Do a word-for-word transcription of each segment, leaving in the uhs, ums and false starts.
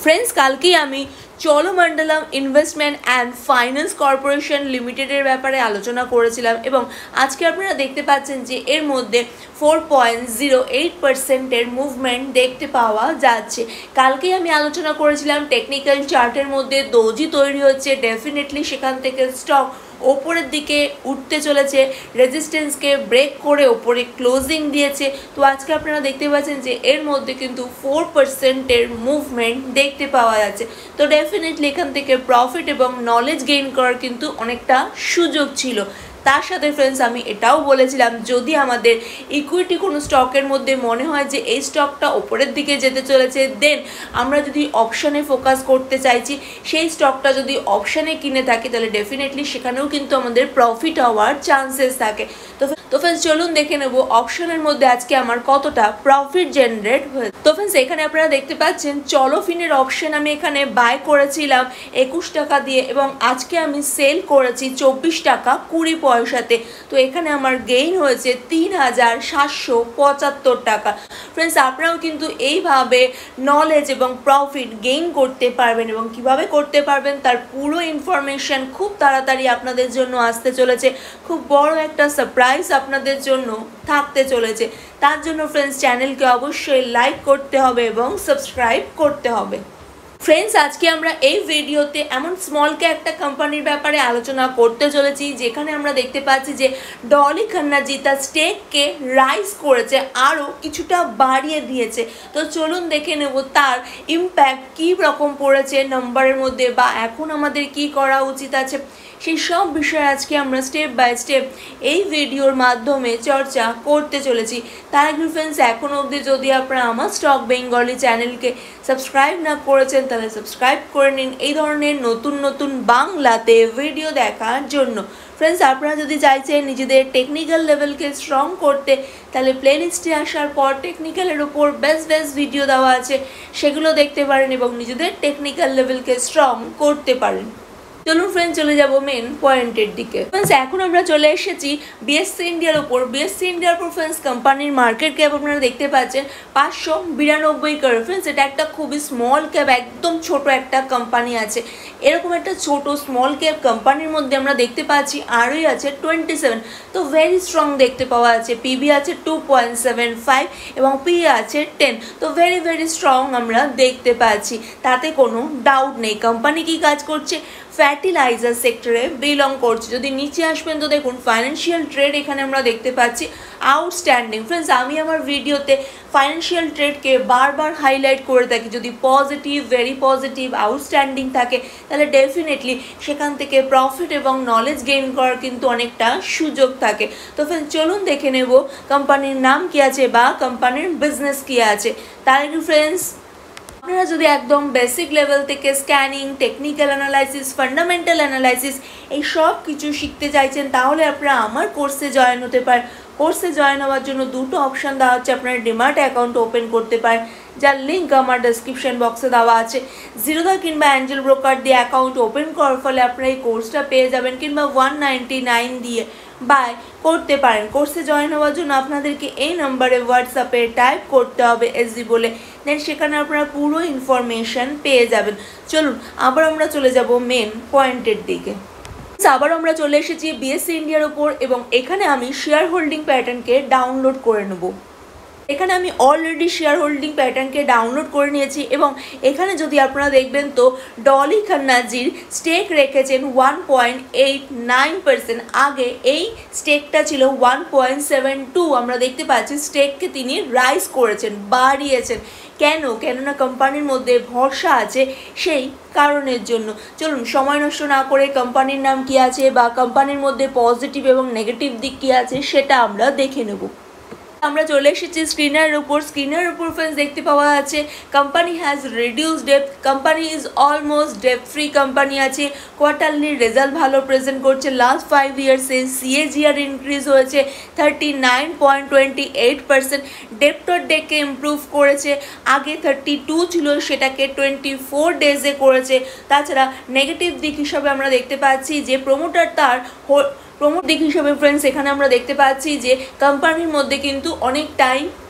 Friends কালকেই আমি Cholamandalam investment and finance corporation লিমিটেডের ব্যাপারে আলোচনা করেছিলাম এবং আজকে আপনারা দেখতে পাচ্ছেন যে এর মধ্যে ফোর পয়েন্ট জিরো এইট পার্সেন্টের মুভমেন্ট দেখতে পাওয়া যাচ্ছে। কালকেই আমি আলোচনা করেছিলাম টেকনিক্যাল চার্টের মধ্যে দোজি তৈরি হচ্ছে, ডেফিনেটলি সেখান থেকে স্টক ওপরের দিকে উঠতে চলেছে, রেজিস্ট্যান্সকে ব্রেক করে ওপরে ক্লোজিং দিয়েছে। তো আজকে আপনারা দেখতে পাচ্ছেন যে এর মধ্যে কিন্তু ফোর পার্সেন্টের মুভমেন্ট দেখতে পাওয়া যাচ্ছে। তো ডেফিনেটলি এখান থেকে প্রফিট এবং নলেজ গেইন করার কিন্তু অনেকটা সুযোগ ছিল। তার সাথে ফ্রেন্ডস আমি এটাও বলেছিলাম যদি আমাদের ইকুইটি কোনো স্টকের মধ্যে মনে হয় যে এই স্টকটা ওপরের দিকে যেতে চলেছে, দেন আমরা যদি অপশানে ফোকাস করতে চাইছি, সেই স্টকটা যদি অপশানে কিনে থাকি তাহলে ডেফিনেটলি সেখানেও কিন্তু আমাদের প্রফিট হওয়ার চান্সেস থাকে। তো তো ফ্রেন্ডস চলুন দেখে নেব অপশনের মধ্যে আজকে আমার কতটা প্রফিট জেনারেট হয়েছে। তো ফ্রেন্ডস এখানে আপনারা দেখতে পাচ্ছেন চলোফিনের অপশন আমি এখানে বাই করেছিলাম একুশ টাকা দিয়ে এবং আজকে আমি সেল করেছি চব্বিশ টাকা কুড়ি পয়সাতে। তো এখানে আমার গেইন হয়েছে তিন হাজার সাতশো পঁচাত্তর টাকা। ফ্রেন্ডস আপনারাও কিন্তু এইভাবে নলেজ এবং প্রফিট গেইন করতে পারবেন এবং কিভাবে করতে পারবেন তার পুরো ইনফরমেশন খুব তাড়াতাড়ি আপনাদের জন্য আসতে চলেছে। খুব বড় একটা সারপ্রাইজ আপনাদের জন্য থাকতে চলেছে। তার জন্য ফ্রেন্ডস চ্যানেলকে অবশ্যই লাইক করতে হবে এবং সাবস্ক্রাইব করতে হবে। ফ্রেন্ডস আজকে আমরা এই ভিডিওতে এমন স্মল ক্যাপ একটা কোম্পানির ব্যাপারে আলোচনা করতে চলেছি যেখানে আমরা দেখতে পাচ্ছি যে ডলি খান্নাজি তার স্টেককে রাইজ করেছে, আরও কিছুটা বাড়িয়ে দিয়েছে। তো চলুন দেখে নেব তার ইম্প্যাক্ট কী রকম পড়েছে নম্বরের মধ্যে বা এখন আমাদের কি করা উচিত আছে, সেই সব বিষয়ে আজকে আমরা স্টেপ বাই স্টেপ এই ভিডিওর মাধ্যমে চর্চা করতে চলেছি। তার আগে ফ্রেন্ডস এখন অবধি যদি আপনারা আমার স্টক বেঙ্গলি চ্যানেলকে সাবস্ক্রাইব না করেছেন তাহলে সাবস্ক্রাইব করে নিন এই ধরনের নতুন নতুন বাংলাতে ভিডিও দেখার জন্য। ফ্রেন্ডস আপনারা যদি চাইছেন নিজেদের টেকনিক্যাল লেভেলকে স্ট্রং করতে তাহলে প্লেলিস্টে আসার পর টেকনিক্যালের ওপর বেস্ট বেস্ট ভিডিও দেওয়া আছে, সেগুলো দেখতে পারেন এবং নিজেদের টেকনিক্যাল লেভেলকে স্ট্রং করতে পারেন। চলুন ফ্রেন্ড চলে যাব মেন পয়েন্টের দিকে। ফ্রেন্ডস এখন আমরা চলে এসেছি বিএসসি ইন্ডিয়ার উপর। বিএসসি ইন্ডিয়ার উপর ফ্রেন্ডস কোম্পানির মার্কেট ক্যাপ আপনারা দেখতে পাচ্ছেন পাঁচশো বিরানব্বই করে। ফ্রেন্ডস এটা একটা খুবই স্মল ক্যাপ, একদম ছোট একটা কোম্পানি আছে। এরকম একটা ছোট স্মল ক্যাপ কোম্পানির মধ্যে আমরা দেখতে পাচ্ছি আরই আছে টোয়েন্টি সেভেন, তো ভেরি স্ট্রং দেখতে পাওয়া আছে। পিবি আছে টু পয়েন্ট সেভেন ফাইভ এবং পি আছে টেন, তো ভেরি ভেরি স্ট্রং আমরা দেখতে পাচ্ছি, তাতে কোনো ডাউট নেই। কোম্পানি কি কাজ করছে? ফার্টিলাইজার সেক্টরে বিলং করছে। যদি নিচে আসবেন তো দেখুন ফাইন্যান্সিয়াল ট্রেড এখানে আমরা দেখতে পাচ্ছি আউটস্ট্যান্ডিং। ফ্রেন্ডস আমি আমার ভিডিওতে ফাইন্যান্সিয়াল ট্রেডকে বারবার হাইলাইট করে থাকি, যদি পজিটিভ, ভেরি পজিটিভ, আউটস্ট্যান্ডিং থাকে তাহলে ডেফিনেটলি সেখান থেকে প্রফিট এবং নলেজ গেইন করার কিন্তু অনেকটা সুযোগ থাকে। তো ফ্রেন্ডস চলুন দেখে নেব কোম্পানির নাম কী আছে বা কোম্পানির বিজনেস কী আছে। তার আগে ফ্রেন্ডস আপনারা যদি একদম বেসিক লেভেল থেকে scanning, technical analysis, fundamental analysis এই সব কিছু শিখতে চাইছেন তাহলে আপনারা আমার কোর্সে জয়েন হতে পারেন। কোর্সে জয়েন হওয়ার জন্য দুটো অপশান দেওয়া হচ্ছে। আপনারা ডিমার্ট অ্যাকাউন্ট ওপেন করতে পারেন, যার লিঙ্ক আমার ডেসক্রিপশন বক্সে দেওয়া আছে। জিরোধা কিংবা অ্যাঞ্জেল ব্রোকার দিয়ে অ্যাকাউন্ট ওপেন করার ফলে আপনারা এই কোর্সটা পেয়ে যাবেন, কিংবা ওয়ান নাইনটি নাইন দিয়ে বাই করতে পারেন। কোর্সে জয়েন হওয়ার জন্য আপনাদেরকে এই নম্বরে হোয়াটসঅ্যাপে টাইপ করতে হবে এসজি বলে, দেন সেখানে আপনারা পুরো ইনফরমেশান পেয়ে যাবেন। চলুন আবার আমরা চলে যাব মেন পয়েন্টের দিকে। আবার আমরা চলে এসেছি বিএসসি ইন্ডিয়ার উপর এবং এখানে আমি শেয়ার হোল্ডিং প্যাটার্নকে ডাউনলোড করে নেব। এখানে আমি অলরেডি শেয়ার হোল্ডিং প্যাটার্নকে ডাউনলোড করে নিয়েছি এবং এখানে যদি আপনারা দেখবেন তো ডলি খান্নাজির স্টেক রেখেছেন one point eight nine percent. আগে এই স্টেকটা ছিল ওয়ান পয়েন্ট সেভেন টু। আমরা দেখতে পাচ্ছি স্টেককে তিনি রাইজ করেছেন, বাড়িয়েছেন। কেন? কেননা কোম্পানির মধ্যে ভরসা আছে, সেই কারণের জন্য। চলুন সময় নষ্ট না করে কোম্পানির নাম কী আছে বা কোম্পানির মধ্যে পজিটিভ এবং নেগেটিভ দিক কী আছে সেটা আমরা দেখে নেব। আমরা চলে এসেছি স্ক্রিনের উপর। স্ক্রিনের উপর ফ্রেন্ডস দেখতে পাওয়া আছে company has reduce depth, company is almost debt free company আছে। কোয়ার্টারলি রেজাল্ট ভালো প্রেজেন্ট করছে। লাস্ট ফাইভ ইয়ার্সে সিএজিআর ইনক্রিজ হয়েছে thirty nine point twenty eight percent. Debtor days improve করেছে, আগে থার্টি টু ছিল সেটাকে টোয়েন্টি ফোর ডেজে করেছে। তাছাড়া নেগেটিভ দিক হিসাবে আমরা দেখতে পাচ্ছি যে প্রমোটার তার প্রমোট দিক হিসেবে ফ্রেন্ডস এখানে আমরা দেখতে পাচ্ছি যে কোম্পানির মধ্যে কিন্তু অনেকটাই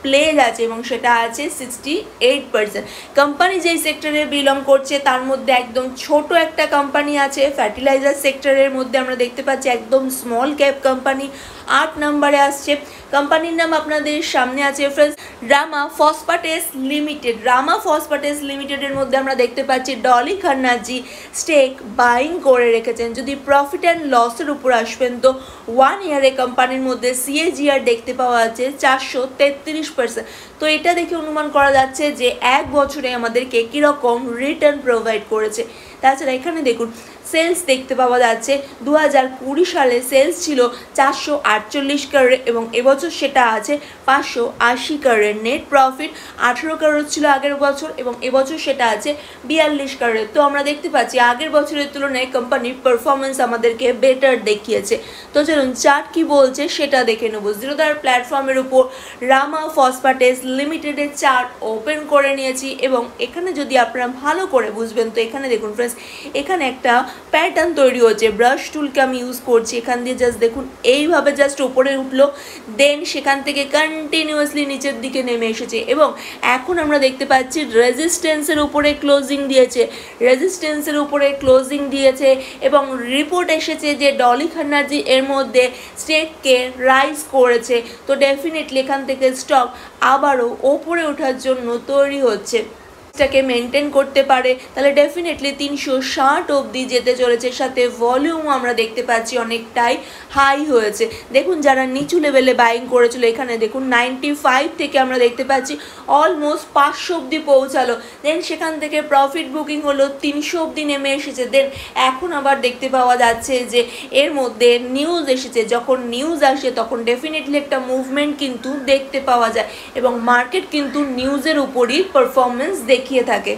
প্লেজ আছে এবং সেটা আছে সিক্সটি এইট পার্সেন্ট। কোম্পানি যেই সেক্টরে বিলং করছে তার মধ্যে একদম ছোট একটা কোম্পানি আছে ফার্টিলাইজার সেক্টরের মধ্যে, আমরা দেখতে পাচ্ছি একদম স্মল ক্যাপ কোম্পানি আট নম্বরে আসছে। কোম্পানির নাম আপনাদের সামনে আছে friends, Rama phosphates limited. Rama phosphates লিমিটেডের মধ্যে আমরা দেখতে পাচ্ছি ডলি খান্নাজি স্টেক বাইং করে রেখেছেন। যদি প্রফিট অ্যান্ড লসের উপর আসবেন তো ওয়ান ইয়ারে কোম্পানির মধ্যে সিএজিআর দেখতে পাওয়া যাচ্ছে চারশো তেত্রিশ পার্সেন্ট। তো এটা দেখে অনুমান করা যাচ্ছে যে এক বছরে আমাদেরকে কীরকম রিটার্ন প্রোভাইড করেছে। তাছাড়া এখানে দেখুন সেলস দেখতে পাওয়া যাচ্ছে দু হাজার কুড়ি সালে সেলস ছিল চারশো আটচল্লিশ কারোর এবং এবছর সেটা আছে পাঁচশো আশি কারোর। নেট প্রফিট আঠেরো কারোর ছিল আগের বছর এবং এবছর সেটা আছে বিয়াল্লিশ কারোর। তো আমরা দেখতে পাচ্ছি আগের বছরের তুলনায় কোম্পানির পারফরমেন্স আমাদেরকে বেটার দেখিয়েছে। তো চলুন চার্ট কি বলছে সেটা দেখে নেব। জিরোদার প্ল্যাটফর্মের উপর রামা ফসফেটেস লিমিটেডের চার্ট ওপেন করে নিয়েছি এবং এখানে যদি আপনারা ভালো করে বুঝবেন তো এখানে দেখুন ফ্রেন্ডস, এখানে একটা প্যাটার্ন তৈরি হচ্ছে। ব্রাশ টুলকে আমি ইউজ করছি, এখান দিয়ে জাস্ট দেখুন এইভাবে জাস্ট উপরে উঠলো, দেন সেখান থেকে কন্টিনিউয়াসলি নিচের দিকে নেমে এসেছে এবং এখন আমরা দেখতে পাচ্ছি রেজিস্ট্যান্সের উপরে ক্লোজিং দিয়েছে রেজিস্ট্যান্সের উপরে ক্লোজিং দিয়েছে এবং রিপোর্ট এসেছে যে ডলি খান্নাজি এর মধ্যে স্টেককে রাইজ করেছে। তো ডেফিনেটলি এখান থেকে স্টক আবারও ওপরে ওঠার জন্য তৈরি হচ্ছে। টাকে মেনটেন করতে পারে তাহলে ডেফিনেটলি তিনশো ষাট অবধি যেতে চলেছে। সাথে ভলিউম আমরা দেখতে পাচ্ছি অনেকটাই হাই হয়েছে। দেখুন যারা নিচু লেভেলে বাইং করেছিল এখানে দেখুন নাইনটি ফাইভ থেকে আমরা দেখতে পাচ্ছি অলমোস্ট পাঁচশো অবধি পৌঁছালো, দেন সেখান থেকে প্রফিট বুকিং হলো তিনশো অবধি নেমে এসেছে। দেন এখন আবার দেখতে পাওয়া যাচ্ছে যে এর মধ্যে নিউজ এসেছে, যখন নিউজ আসে তখন ডেফিনেটলি একটা মুভমেন্ট কিন্তু দেখতে পাওয়া যায় এবং মার্কেট কিন্তু নিউজের উপরই পারফরমেন্স দেখিয়ে থাকে।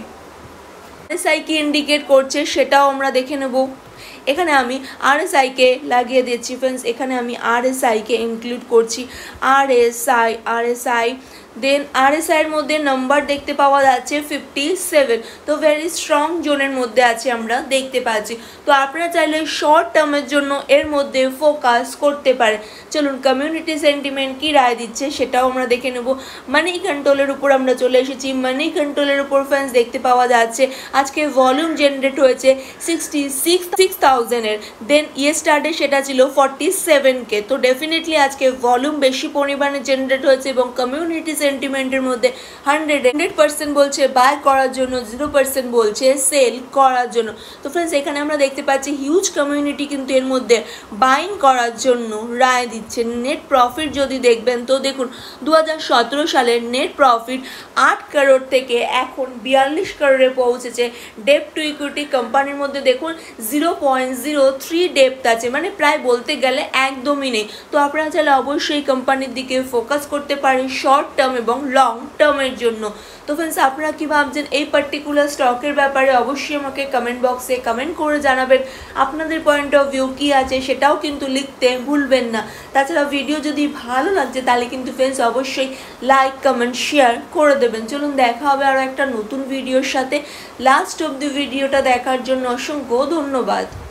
আরএসআই কি ইন্ডিকেট করছে সেটাও আমরা দেখে নেব। এখানে আমি আরএসআইকে লাগিয়ে দিচ্ছি ফ্রেন্ডস, এখানে আমি আরএসআইকে ইনক্লুড করছি। আরএসআই আরএসআই দেন আরএসআইয়ের মধ্যে নাম্বার দেখতে পাওয়া যাচ্ছে ফিফটি সেভেন। তো ভেরি স্ট্রং জোনের মধ্যে আছে আমরা দেখতে পাচ্ছি। তো আপনারা চাইলে শর্ট টার্মের জন্য এর মধ্যে ফোকাস করতে পারে। চলুন কমিউনিটি সেন্টিমেন্ট কি রায় দিচ্ছে সেটাও আমরা দেখে নেব। মানি কন্ট্রোলের উপর আমরা চলে এসেছি। মানি কন্ট্রোলের উপর ফ্রেন্ডস দেখতে পাওয়া যাচ্ছে আজকে ভলিউম জেনারেট হয়েছে সিক্সটি সিক্স সিক্স থাউজেন্ডের, দেন ইয়েস্টারডে সেটা ছিল ফর্টি সেভেন কে। তো ডেফিনেটলি আজকে ভলিউম বেশি পরিমাণে জেনারেট হয়েছে এবং কমিউনিটি সেন্টিমেন্টের মধ্যে হান্ড্রেড হান্ড্রেড পার্সেন্ট বলছে বাই করার জন্য, জিরো পার্সেন্ট বলছে সেল করার জন্য। তো ফ্রেন্ডস এখানে আমরা দেখতে পাচ্ছি হিউজ কমিউনিটি কিন্তু এর মধ্যে বাইং করার জন্য রায় দিচ্ছে। নেট প্রফিট যদি দেখবেন তো দেখুন দু হাজার সতেরো সালের নেট প্রফিট আট কারোর থেকে এখন বিয়াল্লিশ কারোরে পৌঁছেছে। ডেপ টু ইকুইটি কোম্পানির মধ্যে দেখুন zero point zero three depth আছে, মানে প্রায় বলতে গেলে একদমই নেই। তো আপনারা চাইলে অবশ্যই কোম্পানির দিকে ফোকাস করতে পারেন শর্ট টার্ম এবং লং টার্মের জন্য। তো ফ্রেন্ডস আপনারা কী ভাবছেন এই পার্টিকুলার স্টকের ব্যাপারে অবশ্যই আমাকে কমেন্ট বক্সে কমেন্ট করে জানাবেন। আপনাদের পয়েন্ট অফ ভিউ কী আছে সেটাও কিন্তু লিখতে ভুলবেন না। তাছাড়া ভিডিও যদি ভালো লাগছে তাহলে কিন্তু ফ্রেন্ডস অবশ্যই লাইক কমেন্ট শেয়ার করে দেবেন। চলুন দেখা হবে আরও একটা নতুন ভিডিওর সাথে। লাস্ট অব দি ভিডিওটা দেখার জন্য অসংখ্য ধন্যবাদ।